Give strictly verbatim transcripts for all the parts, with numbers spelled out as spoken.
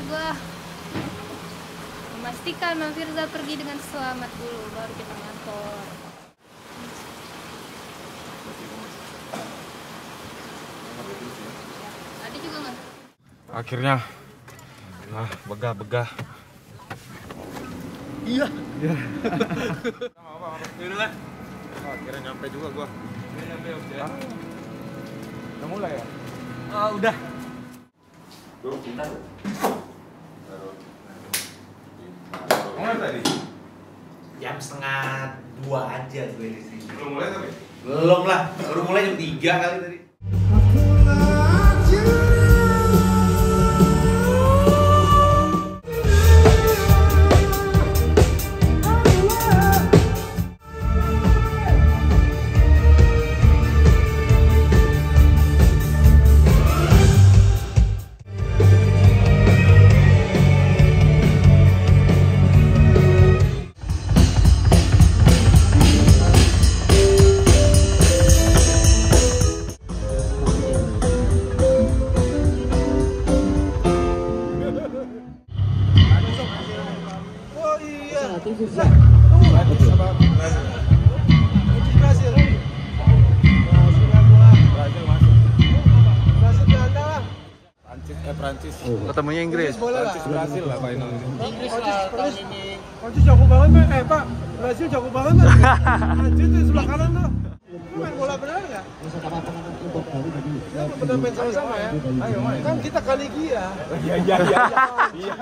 gua memastikan Mam Firza pergi dengan selamat dulu, baru kita ngantor. Tadi juga nggak. Akhirnya, nah begah-begah. Iya. Iya. Apa apa? Yaudah lah. Oh, akhirnya nyampe juga gua. Udah nyampe oke. Ah. Udah mulai ya? Oh, udah. Duduk pintar. Mulai tadi? Jam setengah dua aja gue di sini. Belum mulai tapi? Belum lah, baru mulai jam tiga kali tadi. Eh Prancis. Ketemunya Inggris. Prancis Brasil lah final ini. Inggris lah tahun ini. Prancis jago banget tuh, eh Pak. Brasil jago banget tuh. Anjir tuh sebelah kanan tuh. Lu main bola bener nggak? Ya bener main sama-sama ya. Ayo main. Kan kita kali gia. Iya iya iya. Iya.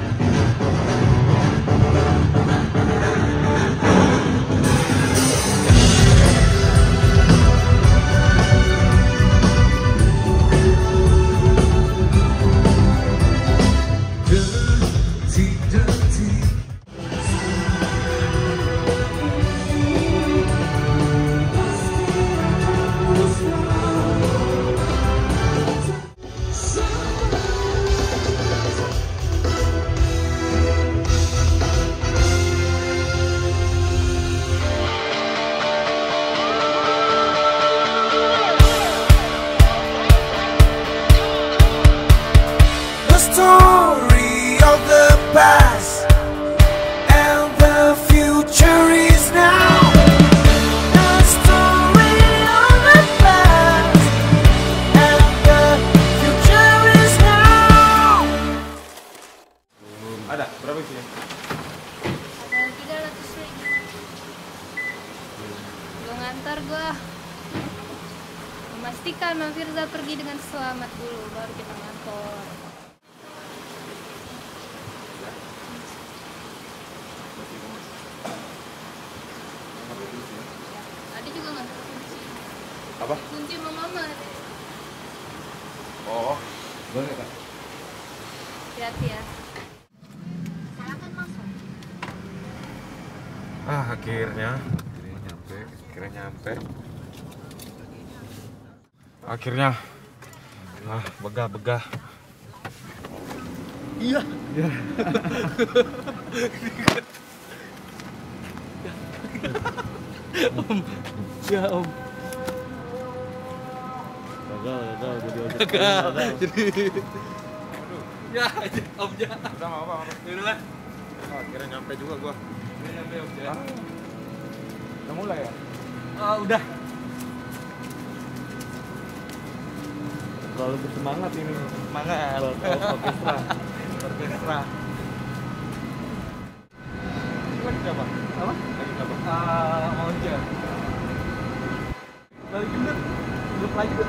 Story of the past and the future is now. The story of the past and the future is now. Ada berapa sih? Ada tiga ratus ribu. Belum ngantar gua. Memastikan Mam Firza pergi dengan selamat dulu, baru kita ngantor. Tadi juga nggak kunci. Apa? Kunci sama mama. Oh. Boleh Kak. Hati-hati ya. Silakan masuk. Ah, akhirnya. Akhirnya nyampe, akhirnya nyampe. Akhirnya. Nah, begah-begah. Iya. Iya. Om. Ya Om. Gagal, gagal jadi ojek. Gagal. Jadi. Ya, Om ya. Udah enggak apa-apa. Yaudah lah. Oh, akhirnya nyampe juga gua. Udah nyampe oke. Ah. Udah mulai ya? Oh, udah. Terlalu bersemangat ini. Semangat. Orkestra. Orkestra. Lagi siapa? Apa? Lagi siapa? Ah, mau aja. Balik gendut. Gendut lagi tuh.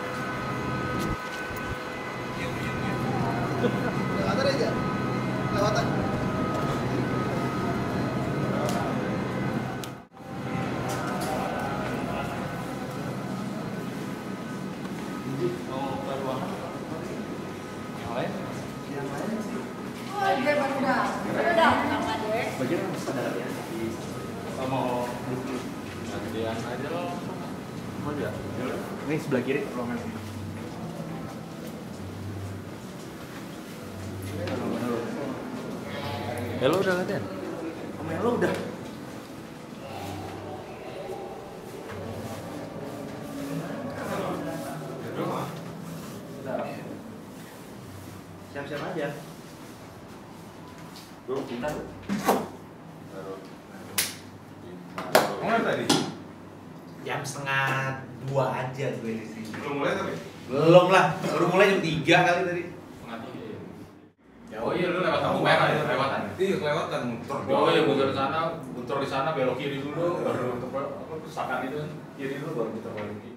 Lewatan aja. Lewatan. Mau ke ruangan? Yang lain? Yang lain sih. Oh, dia baru dah. Baru dah. Bagian sadarnya di Oh, mau Gantian aja lo. Mau aja. ini sebelah kiri ruangan ini. Hello udah latihan? Sama lo udah. Siap-siap aja. Bro, kita tuh. Mulai tadi? Jam setengah dua aja gue di sini. Belum mulai tapi? Belum lah, baru mulai jam tiga kali tadi. Setengah tiga ya. Oh iya, lu lewat kamu merah ya, lewatan. Iya, kelewatan muter. Oh iya, muter di sana, muter di sana, belok kiri dulu, baru muter apa pesakan itu kan, kiri dulu baru muter balik kiri.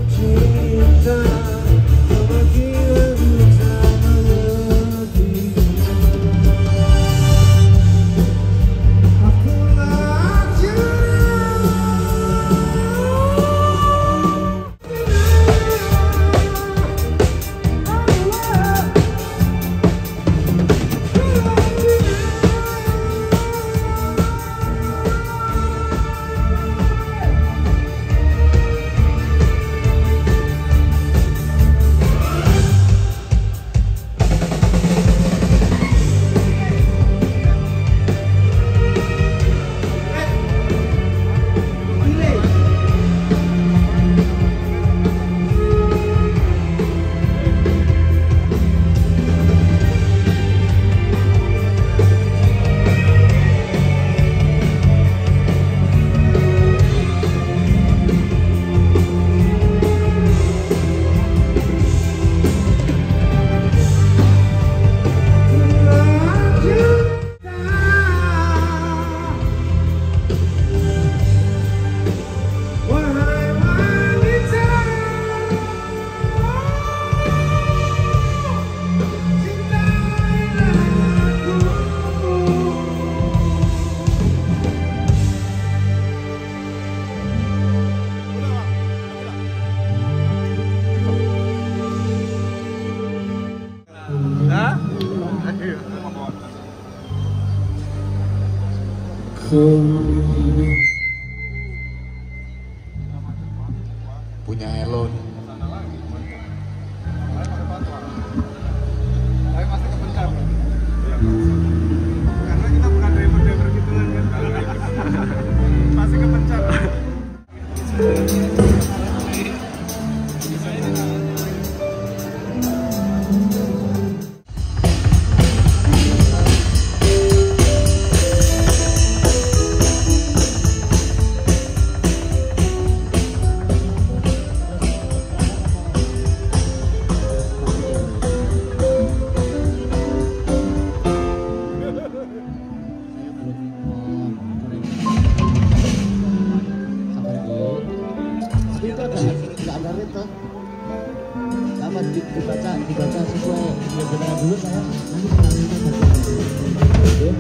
Punya Elon. Tapi pasti kepencet. Karena kita bukan driver-driver gitu kan. Pasti kepencet. Dapat dibaca dibaca sesuai yang benar dulu saya nanti kita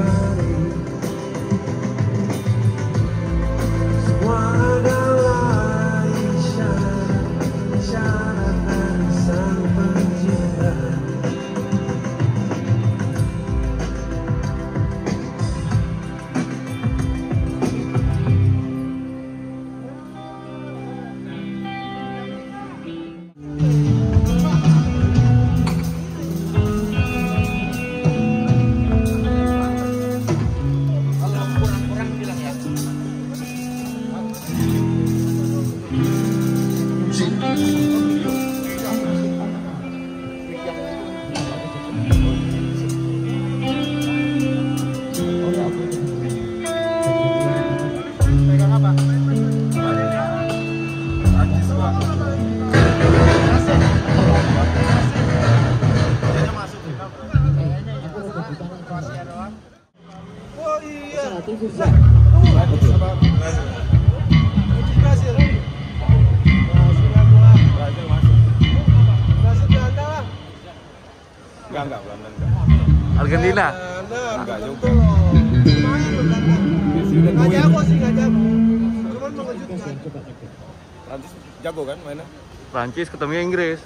Oh iya. Nah, tunggu. Nah, tunggu. Brasil. Brasil masuk. Brasil Belanda lah. Enggak, enggak, Belanda enggak. Argentina. Enggak juga. Lumayan Belanda. Nggak jago sih, nggak jago. Cuman mengejutkan. Prancis jago kan mainnya? Prancis ketemunya Inggris.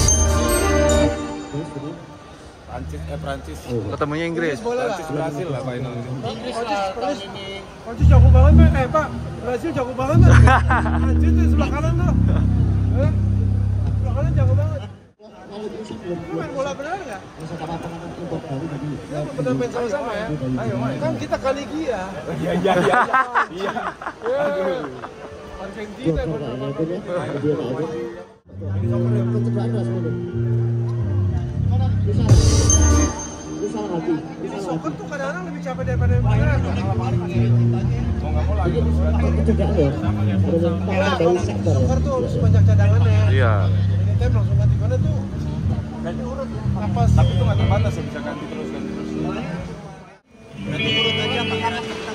Prancis eh Prancis. Ketemunya Inggris. Prancis Brasil lah final ini. Inggris lah tahun ini. Prancis jago banget main, eh Pak. Brasil jago banget main. Anjir tuh sebelah kanan tuh. Eh? Sebelah kanan jago banget. Lu main bola benar nggak? Ya, benar main sama-sama ya. Ayo main. Kan kita kali dia. Iya iya iya. Iya. Argentina benar-benar. Ini soccer tuh kadang-kadang lebih capek daripada yang beneran. Mau nggak mau lagi. Soccer tuh harus banyak cadangannya. Iya. Ini time langsung ganti mana tuh? Ganti urut napas. Tapi itu nggak terbatas ya, bisa ganti terus ganti terus. Berarti urut aja makanan kita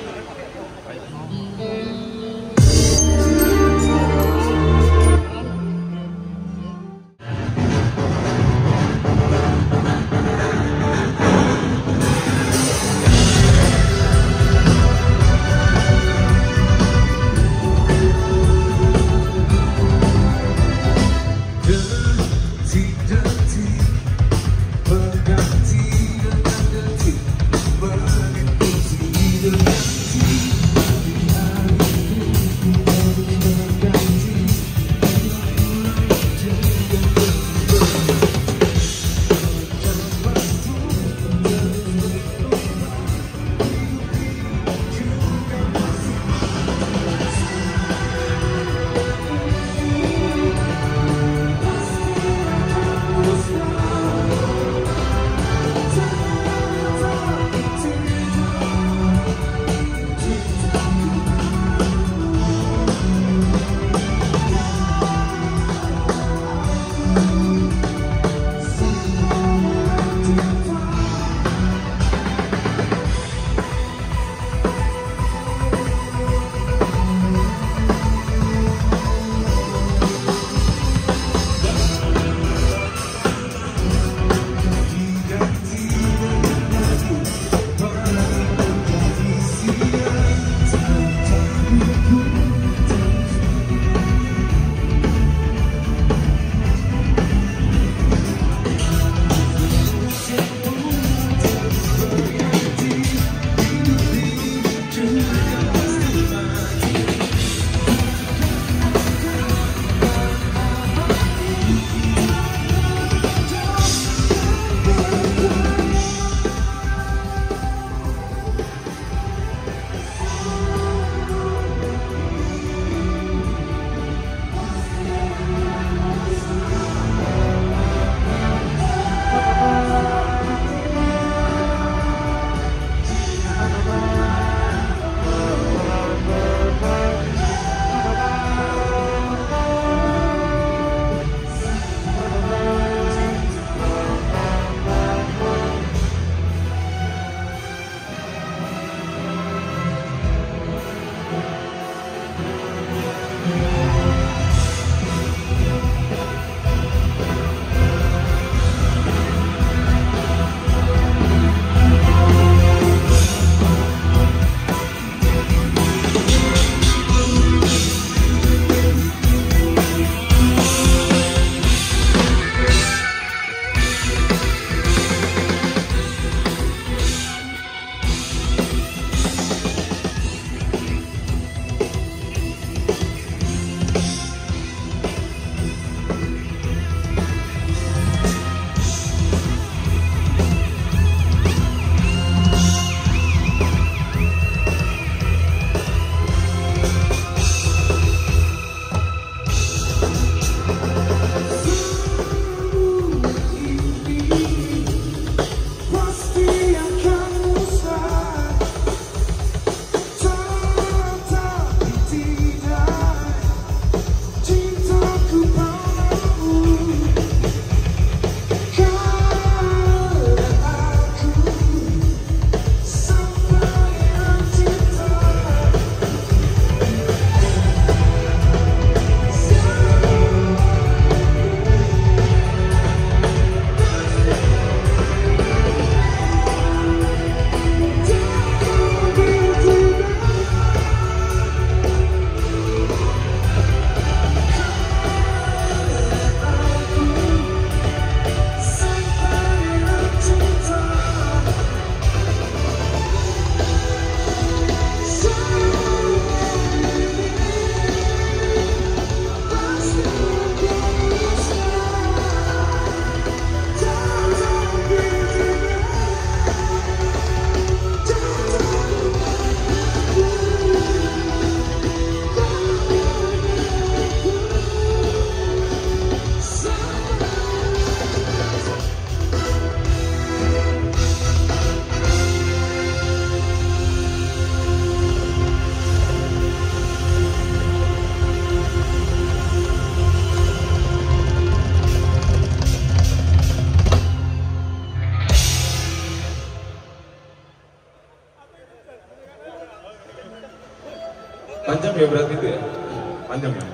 Panjang ya berarti itu ya? Panjang ya?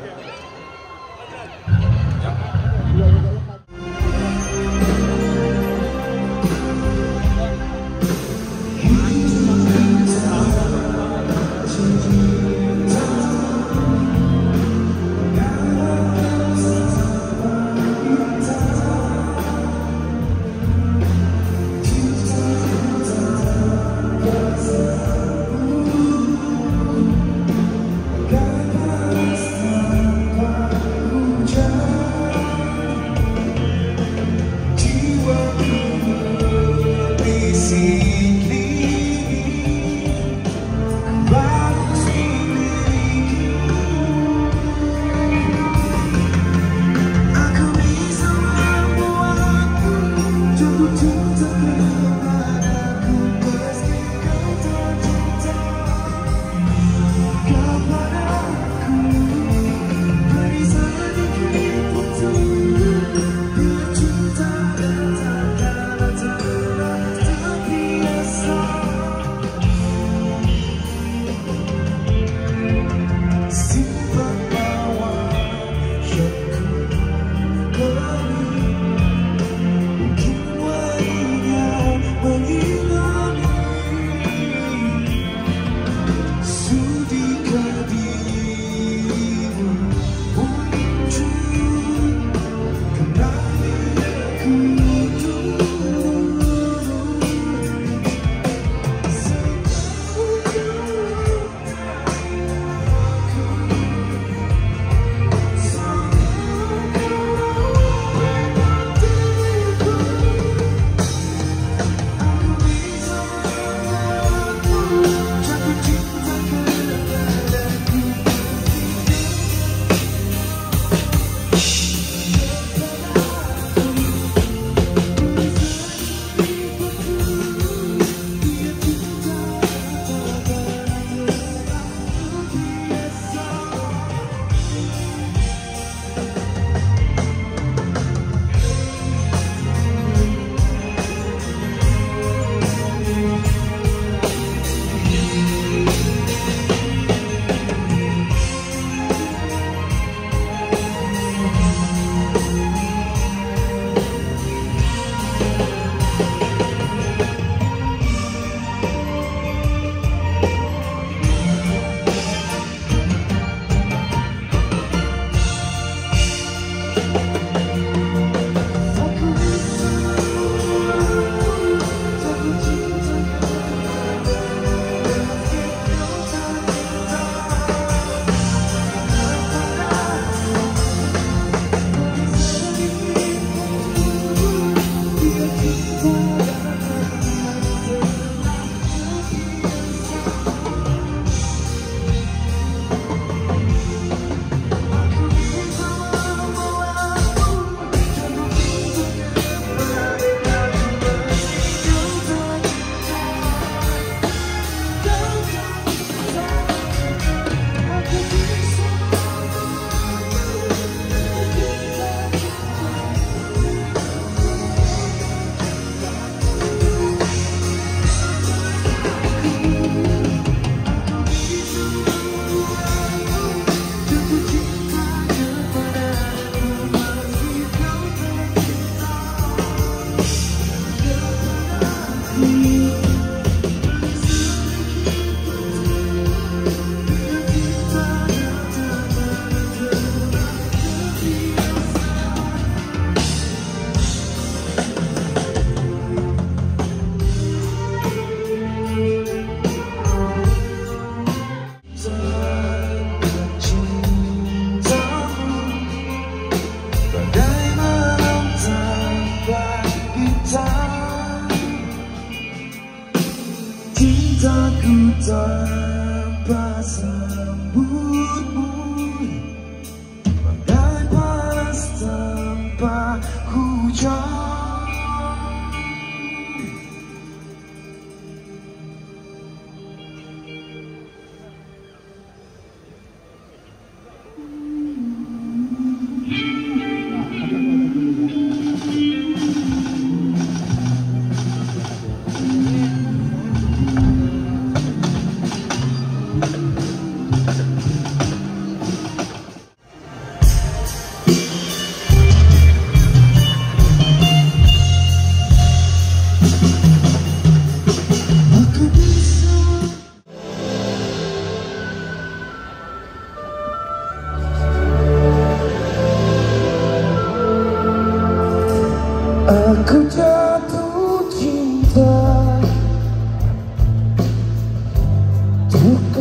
Ya. tanpa sambutmu, bagai panas tanpa hujan.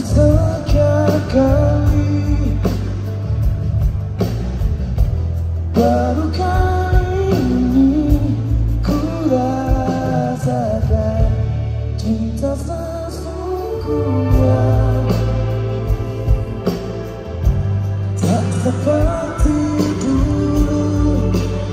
sekian kali, baru kali ini ku rasakan cinta sesungguhnya. Tak seperti dulu,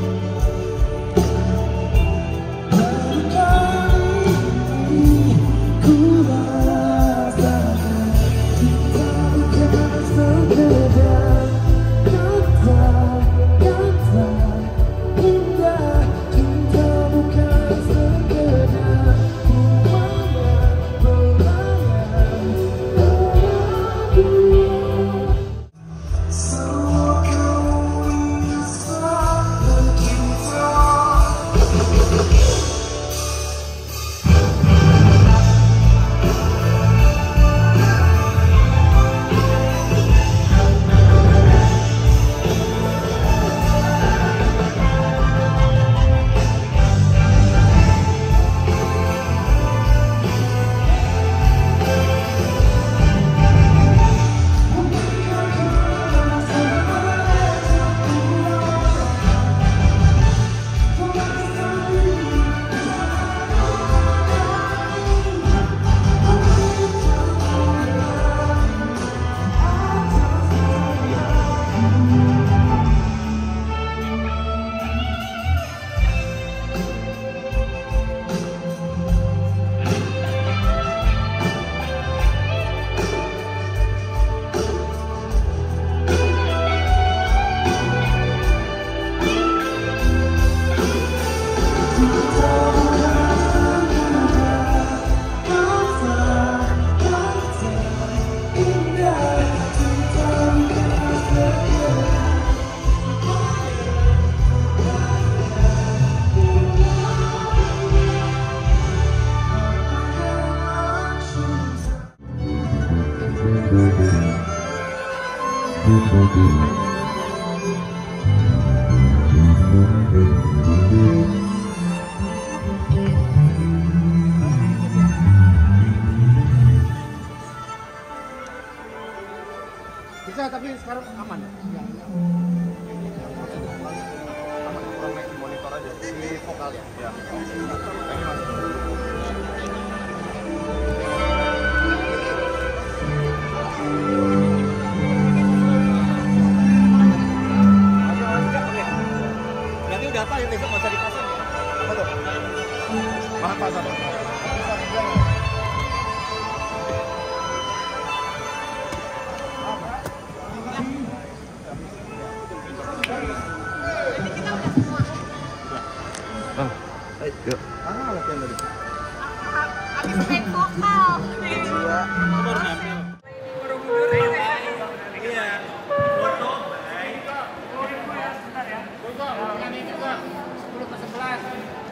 baru kali ini ku rasakan cinta bukan sekedar kata-kata indah. Cinta bukan sekedar pemandangan berangan. Semua kamu bisa bercinta. Bisa, tapi sekarang aman ya? Ya, ya. Aman, kurang naik di monitor aja, di vokal ya? Ya. Berarti udah apa ya, besok nggak usah dipasang ya? Apa tuh? Malah pasang. Yuk. Mana alat yang tadi? Habis naik vokal. Iya. Baru ngambil. Iya. Foto. Sebentar ya. Foto. Yang ini juga sepuluh ke sebelas.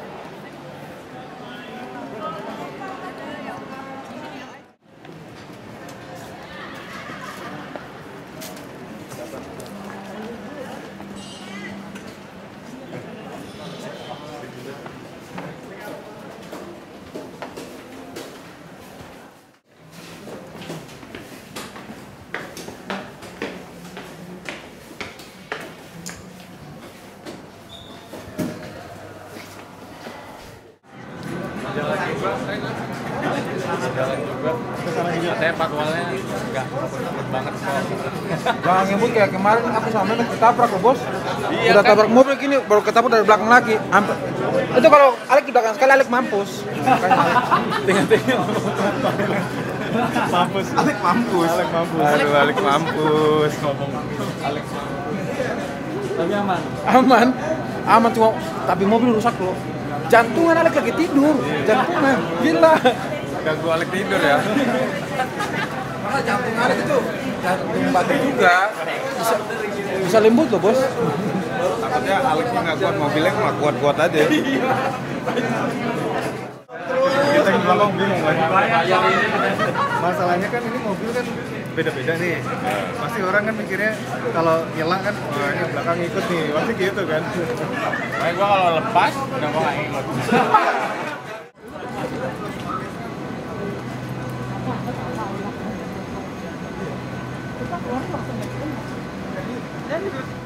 Jalan juga. Saya patwalnya enggak ngebut banget kok. Jangan ngebut kayak kemarin aku sama Mehmet ketabrak loh bos. Iya, Udah kan? tabrak mobil gini baru ketabrak dari belakang lagi. Ampe. Itu kalau Alek di belakang sekali Alek mampus. Tengah-tengah. Mampus. Alek mampus. Alek mampus. Aduh, Alik mampus. Ngomong Alek mampus. Tapi aman. Aman. Aman cuma tapi mobil rusak loh. Jantungan Alek lagi tidur. Jantungan. Gila. Ganggu Alik tidur ya. Karena jantung Alek itu jantung batu juga. Bisa, bisa lembut loh bos. Takutnya Aliknya nggak kuat, mobilnya nggak kuat-kuat aja. Kita yang belakang bingung kan. Masalahnya kan ini mobil kan beda-beda nih. Pasti orang kan mikirnya kalau hilang kan, wah ini belakang ikut nih, pasti gitu kan. Makanya gua kalau lepas, udah gua nggak ikut. orang langsung naik. Jadi, dan itu